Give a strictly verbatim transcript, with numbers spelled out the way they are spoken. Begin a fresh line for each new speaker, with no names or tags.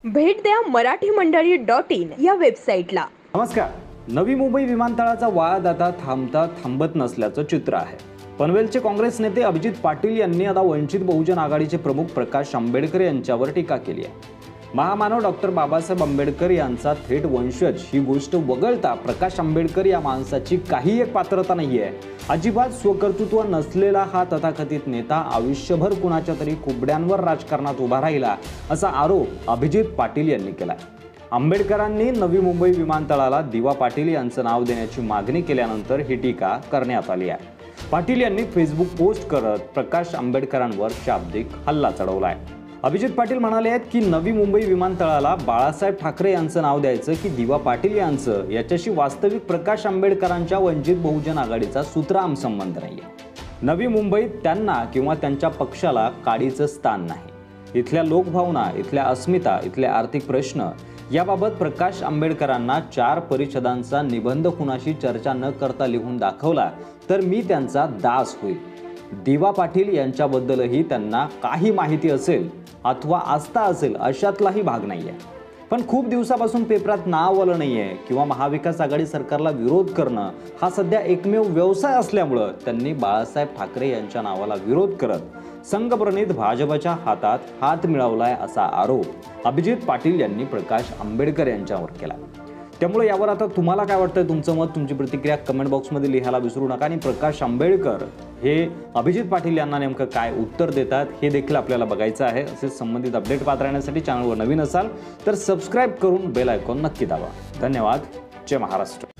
भेट द्या मराठी मंडळी डॉट इन या वेबसाईटला।
नमस्कार। नवी मुंबई विमानतळाचा वाद आता थांबता थांबत नसल्याचं चित्र आहे। पनवेलचे काँग्रेस नेते अभिजीत पाटील यांनी आता वंचित बहुजन आघाडीचे प्रमुख प्रकाश आंबेडकर यांच्यावर टीका केली आहे। महामानव डॉक्टर बाबासाहेब आंबेडकर यांचा थेट वंशज ही गोष्ट वगळता प्रकाश आंबेडकर या माणसाची काही एक पात्रता नाहीये। अजिबात स्वकर्तृत्व नसलेला हा तथाकथित नेता आयुष्यभर कुणाच्या तरी कुबड्यांवर राजकारणात उभा राहिला असा आरोप अभिजीत पाटील यांनी केला। आंबेडकरांनी नवी मुंबई विमानतळाला दिवा पाटील यांचं नाव देण्याची मागणी केल्यानंतर ही टीका करण्यात आली आहे। पाटील यांनी फेसबुक पोस्ट करत प्रकाश आंबेडकरांवर शाब्दिक हल्ला चढवला आहे। अभिजीत पाटील म्हणाले आहेत की नवी मुंबई विमानतळाला बाळासाहेब ठाकरे यांचं नाव द्यायचं की दिवा पाटील यांचं याच्याशी वास्तविक प्रकाश आंबेडकरांच्या वंचित बहुजन आघाडीचा सूत्रआम संबंध नाहीये। नवी मुंबईत त्यांना किंवा त्यांच्या पक्षाला काडीचं स्थान नाही। इथल्या लोकभावना, इथल्या अस्मिता, इथले आर्थिक प्रश्न याबाबत प्रकाश आंबेडकरांना चार परिषदांचा निबंध कुणाशी चर्चा न करता लिहून दाखवला तर मी त्यांचा दास होईल। दिवा पाटील यांच्याबद्दलही त्यांना काही माहिती असेल अथवा आस्था असेल अशातलाही भाग नाहीये। पण खूप दिवसापासून पेपरात नाव आलं नाहीये किंवा महाविकास आघाडी सरकारला विरोध करणं हा सध्या एकमेव व्यवसाय असल्यामुळं त्यांनी बाळासाहेब ठाकरे यांच्या नावाला विरोध करत संघप्रणित भाजपच्या हातात हात मिळवलाय असा आरोप अभिजीत पाटील यांनी प्रकाश आंबेडकर यांच्यावर केला। त्यामुळे यावर आता तुम्हाला काय वाटतंय, तुमचं मत, तुमची प्रतिक्रिया कमेंट बॉक्समध्ये लिहायला विसरू नका। आणि प्रकाश आंबेडकर हे अभिजीत पाटील यांना नेमकं काय उत्तर देतात हे देखील आपल्याला बघायचं आहे। असे संबंधित अपडेट पाहत राहण्यासाठी चॅनलवर नवीन असाल तर सबस्क्राईब करून बेल आयकॉन नक्की दाबा। धन्यवाद। जय महाराष्ट्र।